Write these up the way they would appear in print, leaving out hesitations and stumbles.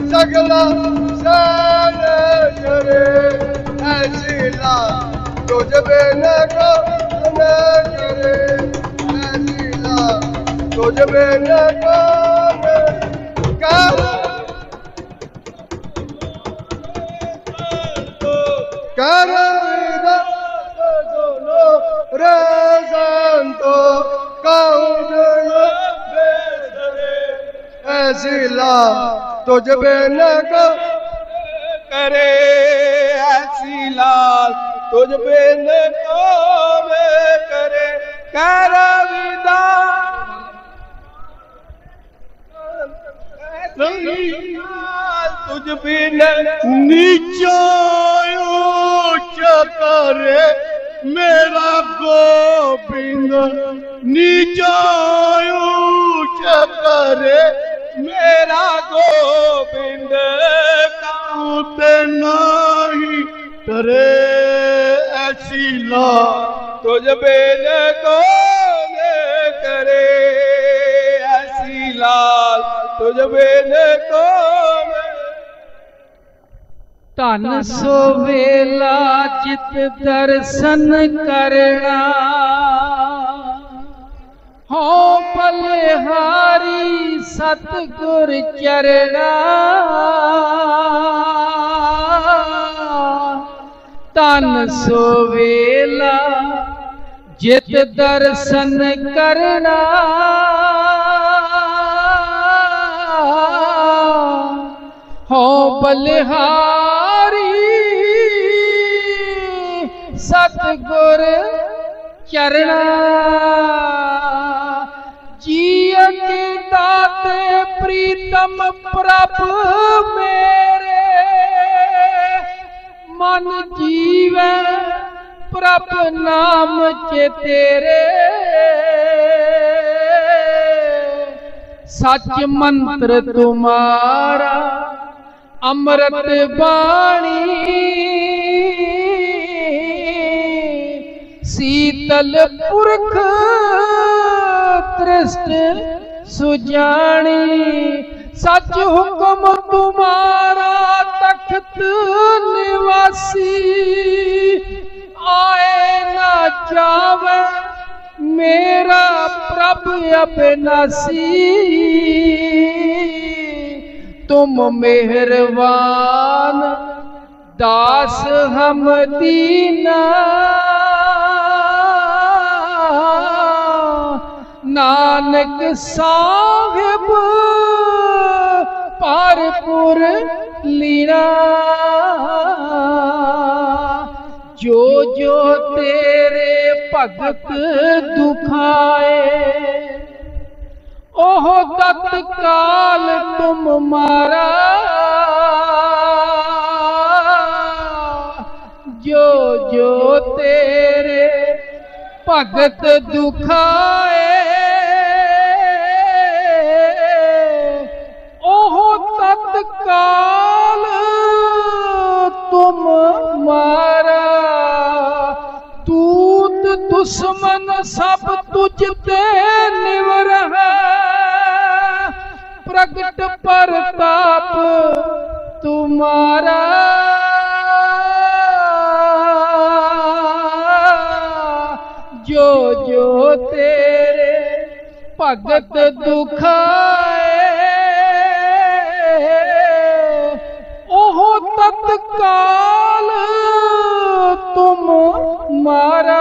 सगला सान करे ऐसी लाल तुझ बिन कौन करे ऐसी लाल तुझ बिन कौन करे कर रे संतो कौन ऐसी लाल तुझ बिन करे ऐसी लाल तुझ बिन कौन करे कर विदा तुझ बिन नीचा ऊंच करे मेरा गोविंद नीचा ऊंच करे मेरा गोविंद काउत नहीं करे ऐसी लाल तुझ बिन कौन करे ऐसी लाल तुझ बिन कौन धन सो वेला चित दर्शन करना हो बलिहारी सतगुर चरना धन सो वेला जित दर्शन करना हो बलिहारी सतगुर चरना जिय के दाते प्रीतम प्रभु मेरे मन जीवे प्रभु नाम चे तेरे सच मंत्र तुम्हारा अमृत बाणी शीतल पुरख दृष्ट सुजानी सच हुक्म तुम्हारा तख्त निवासी आए ना जावे मेरा प्रभु अविनाशी तुम मेहरबान दास हम दीना नानक साहिब पारपुर लीना जो जो तेरे भगत दुखाए ओह तत्काल तुम मारा जो जो तेरे भगत दुखाए ओह तत्काल तुम मारा दूत दुश्मन सब तुझ ते निवर है प्रगट प्रताप तुम्हारा जो जो तेरे भगत दुखाए ओह तत्काल तुम मारा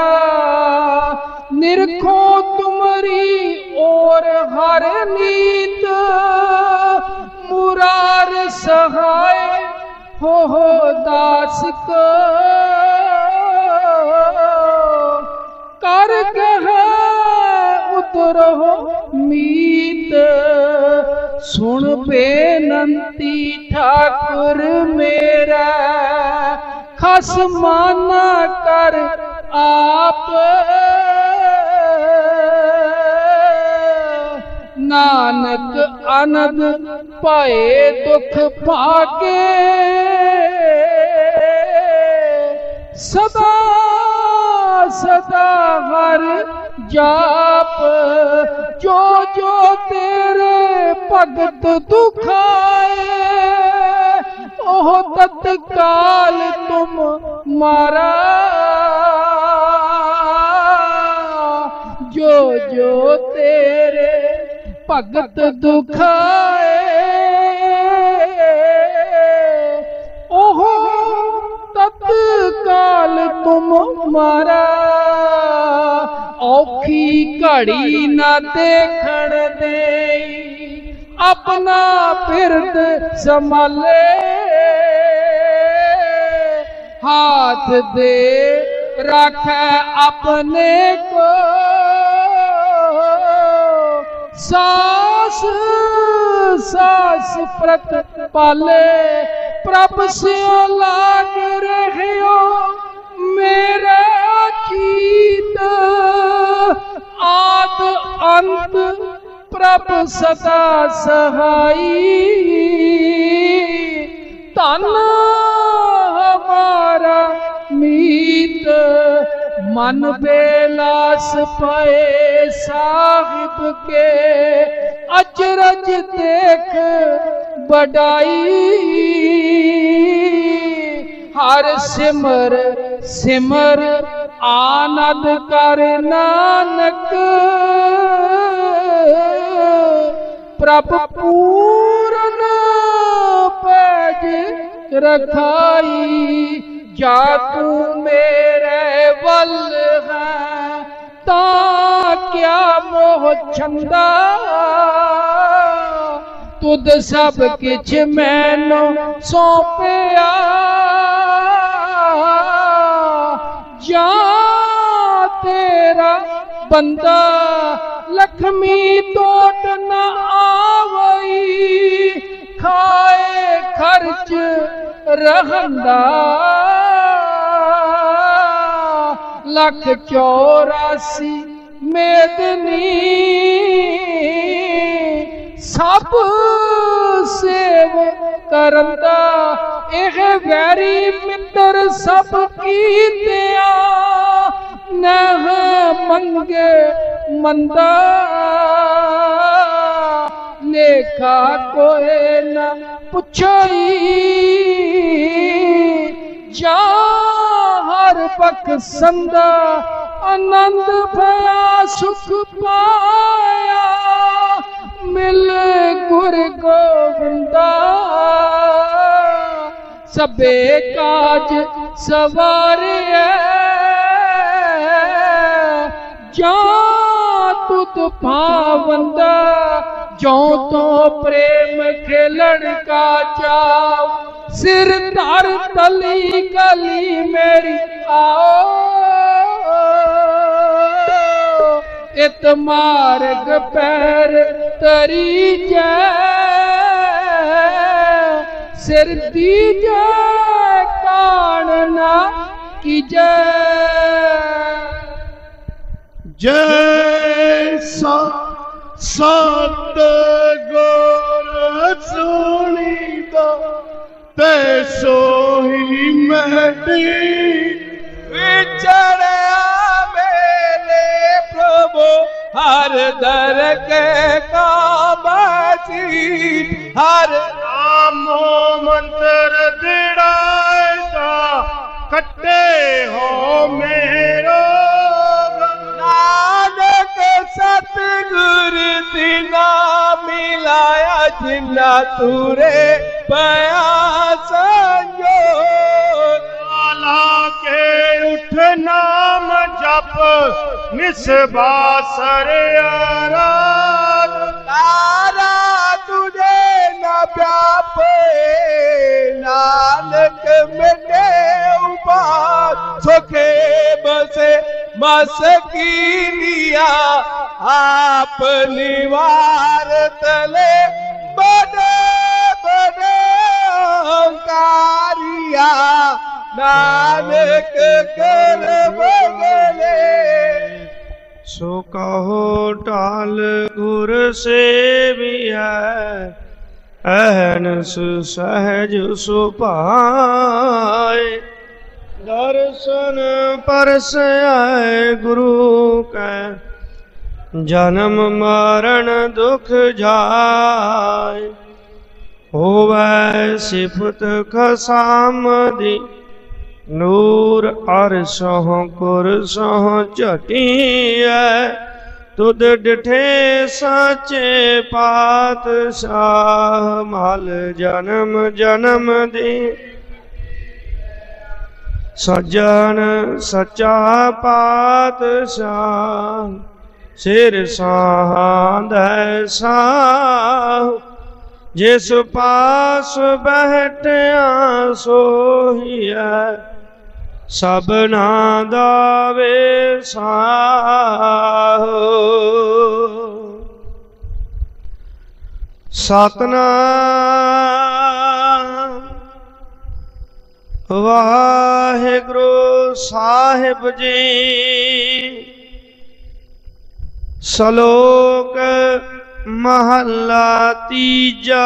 निरखो तुम्हारी और हर नीत मुरार सहाय हो दास को कर कह उतरो मीत सुन बेनंती ठाकुर मेरा खस माना कर आप नानक आनंद पाए दुख पाके सदा सदा हर जाप जो जो तेरे भगत दुखाए ओह तत्काल तुम मारा, जो जो तेरे भगत दुखाए, ओह तत्काल तुम मारा। औखी घड़ी ना देखण दे, अपना फिरद संभाले, हाथ दे रखे अपने को, सास सास प्रत पाले। प्रभ से लाग रहे हो मेरा चीत, आद अंत प्रभ सदा सहाई। धन हमारा मीत, मन बेलास पाए साहिब के, अचरज देख बढ़ाई। हर सिमर सिमर आनंद कर नानक, प्रभ पूरन पैज रखाई। जा तू मेरे वल है ता क्या मोह छंदा, तुद सब किछ मैनू सौंपिया। जा तेरा बंदा लक्ष्मी तोट न आवई, खाए खर्च रहंदा। 184 मेदनी, सब सेव करंदा। एह वैरी मित्र सब कीतिया, नह मंगे मंदा। लेखा कोई न पुछई, जा हर बख्शंदा। आनंद भया सुख पाया, मिल गुर गोविंदा। सबे काज सवारे, जा तुत भावंदा। जो तो प्रेम खेलन का चाव, सिर धर तली गली मेरी आओ। इत मार्ग पैर तरी जय, सिर दीजे कानना की जय। जय सत गुर सुनीदा, ते सोही महती विचड़या मेरे प्रभु, हर दर के काबसी। हर नामो मंत्र दिड़ाएगा, कट्टे हो मेरो। नानक सतगुर दिना मिलाया, जिन्ना तूरे पया संजो। काला के उठ नाम जप, निस्बासर आराध। तारा तुझे न व्यापे, नानक मिटे उपाय। सुखे बसे मसकीनिया, आप निवार तले बड़े बड़े कारिया। नानक कर बगले, सो कहो टाल गुर से भी है, अहनस सहज सुपाए। दर्शन परस आए गुरु कै, जन्म मरण दुख जाए। ਹੋਵੈ ਸਿਫਤ ਖਸਾਮਦੀ ਨੂਰ ਅਰਸ਼ੋਂ ਕੁਰਸੋਂ ਝਟੀਐ ਤੁਧ ਡਿਠੇ ਸਾਚੇ ਪਾਤਸ਼ਾਹ ਮਲ ਜਨਮ ਜਨਮ ਦੀ ਸੱਜਣ ਸੱਚਾ ਪਾਤਸ਼ਾਹ ਸਿਰ ਸਾਂਧੈ ਸਾਹ ਜਿਸ ਪਾਸ ਬਹਿਟਿਆ ਸੋਹੀਐ ਸਭਨਾ ਦਾ ਵੇਸਾਹ ਸਤਨਾਮ ਵਾਹਿਗੁਰੂ ਸਾਹਿਬ ਜੀ। ਸ਼ਲੋਕ ਮਹੱਲਾ ਤੀਜਾ।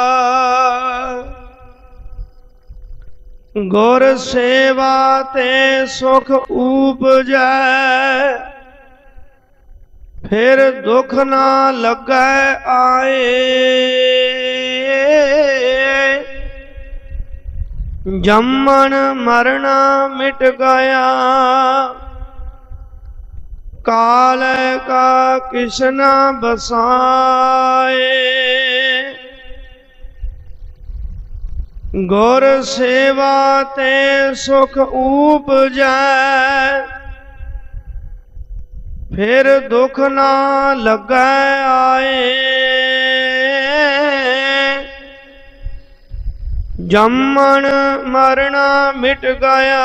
ਗੁਰ ਸੇਵਾ ਤੇ ਸੁਖ ਊਪਜੈ ਫਿਰ ਦੁਖ ਨਾ ਲੱਗੈ ਆਏ ਜੰਮਣ ਮਰਨਾ ਮਿਟ ਗਿਆ ਕਾਲ ਕਾ ਕਿਸ਼ਨਾ ਬਸਾਏ ਗੁਰ ਸੇਵਾ ਤੇ ਸੁਖ ਊਪਜੈ ਫਿਰ ਦੁਖ ਨਾ ਲੱਗੈ ਆਏ ਜੰਮਣ ਮਰਨਾ ਮਿਟ ਗਿਆ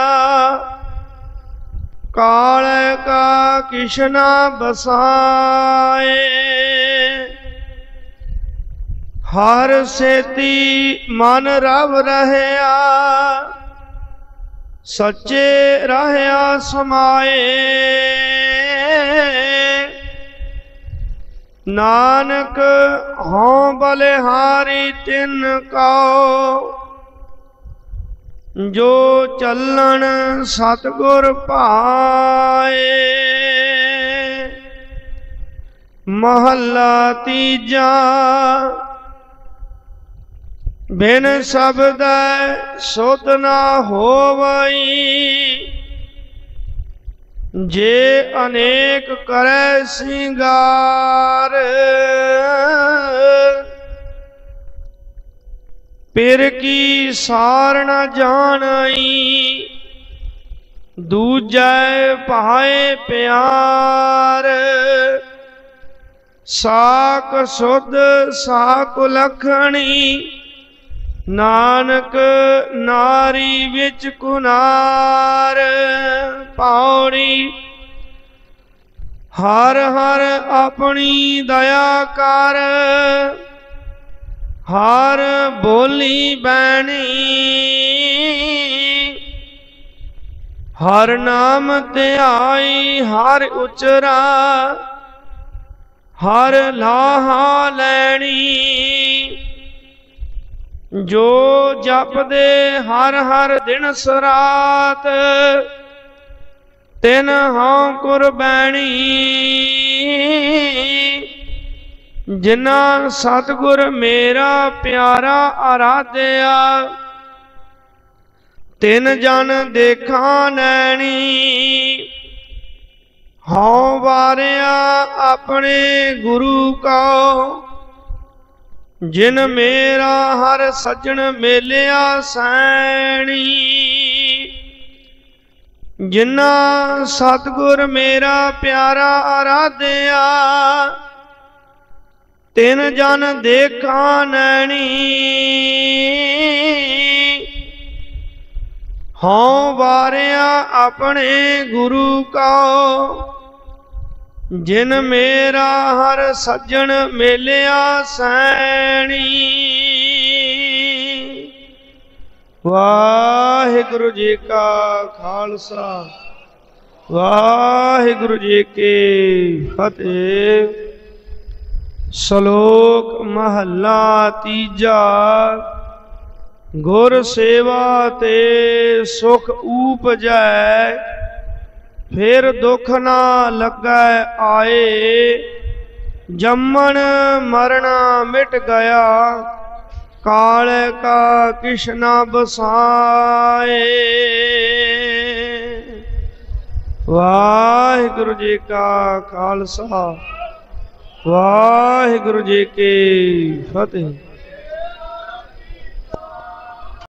ਕਾਲ ਕਾ ਕਿਸ਼ਨਾ ਬਸਾਏ ਹਰ ਸੇਤੀ ਮਨ ਰਵ ਰਹਿਆ ਸੱਚੇ ਰਹਿਆ ਸਮਾਏ ਨਾਨਕ ਹਉ ਬਲਿਹਾਰੀ ਤਿਨ ਕਉ ਜੋ ਚੱਲਣ ਸਤਿਗੁਰ ਭਾਏ। ਮਹੱਲਾ ਤੀਜਾ। ਬਿਨ ਸ਼ਬਦੈ ਸੁਧ ਨਾ ਹੋਵਈ ਜੇ ਅਨੇਕ ਕਰੈ ਸਿੰਗਾਰ ਪਿਰ ਕੀ ਸਾਰ ਨ ਜਾਣਈ ਦੂਜੈ ਭਾਏ ਪਿਆਰ ਸਾਕ ਸੁਧ ਸਾਕ ਲਖਣੀ ਨਾਨਕ ਨਾਰੀ ਵਿੱਚ ਕੁਨਾਰ ਪੌੜੀ ਹਰ ਹਰ ਆਪਣੀ ਦਇਆ ਕਰ ਹਰ ਬੋਲੀ ਬੈਣੀ ਹਰ ਨਾਮ ਧਿਆਈ ਹਰ ਉਚਰਾ ਹਰ ਲਾਹਾ ਲੈਣੀ ਜੋ ਜਪਦੇ ਹਰ ਹਰ ਦਿਨ ਸਰਾਤ ਤਿਨ ਹਉ ਕੁਰਬੈਣੀ ਜਿਨ੍ਹਾਂ ਸਤਿਗੁਰ ਮੇਰਾ ਪਿਆਰਾ ਆਰਾਧਿਆ ਤਿਨ ਜਨ ਦੇਖਾਂ ਨੈਣੀ ਹਉ ਵਾਰਿਆ ਆਪਣੇ ਗੁਰੂ ਕਉ ਜਿਨ ਮੇਰਾ ਹਰ ਸੱਜਣ ਮੇਲਿਆ ਸੈਣੀ ਜਿਨ੍ਹਾਂ ਸਤਿਗੁਰ ਮੇਰਾ ਪਿਆਰਾ ਆਰਾਧਿਆ ਤਿਨ ਜਨ ਦੇਖਾਂ ਨੈਣੀ ਹਉ ਵਾਰਿਆ ਆਪਣੇ ਗੁਰੂ ਕਉ ਜਿਨ ਮੇਰਾ ਹਰ ਸੱਜਣ ਮੇਲਿਆ ਸੈਣੀ। ਵਾਹਿਗੁਰੂ ਜੀ ਕਾ ਖਾਲਸਾ ਵਾਹਿਗੁਰੂ ਜੀ ਕੀ ਫਤਿਹ। ਸ਼ਲੋਕ ਮਹੱਲਾ ਤੀਜਾ। ਗੁਰ ਸੇਵਾ ਤੇ ਸੁਖ ਊਪਜੈ ਫਿਰ ਦੁਖ ਨਾ ਲੱਗੈ ਆਏ ਜੰਮਣ ਮਰਨਾ ਮਿਟ ਗਿਆ ਕਾਲ ਕਾ ਕਿਛ ਨਾ ਬਸਾਏ। ਵਾਹਿਗੁਰੂ ਜੀ ਕਾ ਖਾਲਸਾ, ਵਾਹਿਗੁਰੂ ਜੀ ਕੀ ਫਤਿਹ।